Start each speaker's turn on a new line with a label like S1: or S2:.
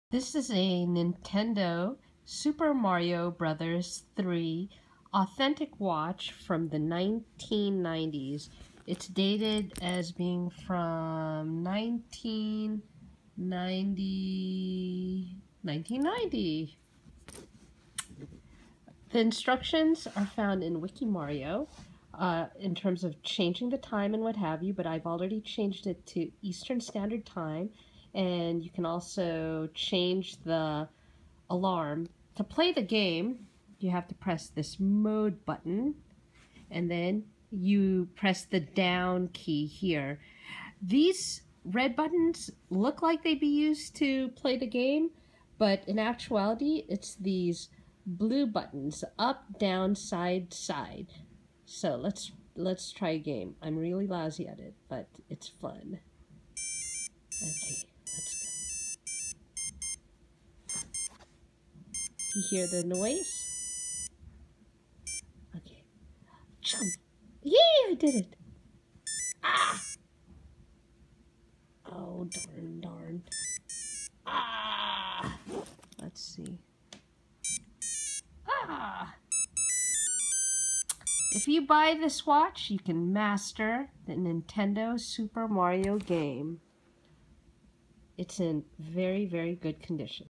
S1: This is a Nintendo Super Mario Bros. 3 authentic watch from the 1990s. It's dated as being from 1990. The instructions are found in Wiki Mario in terms of changing the time and what have you, but I've already changed it to Eastern Standard Time, and you can also change the alarm. To play the game, you have to press this mode button, and then you press the down key here. These red buttons look like they'd be used to play the game, but in actuality, it's these blue buttons, up, down, side, side. So let's try a game. I'm really lousy at it, but it's fun. Okay, let's go. You hear the noise? Okay. Jump! Yay, I did it! Ah! Oh, darn. Ah! Let's see. Ah! If you buy this watch, you can master the Nintendo Super Mario game. It's in very, very good condition.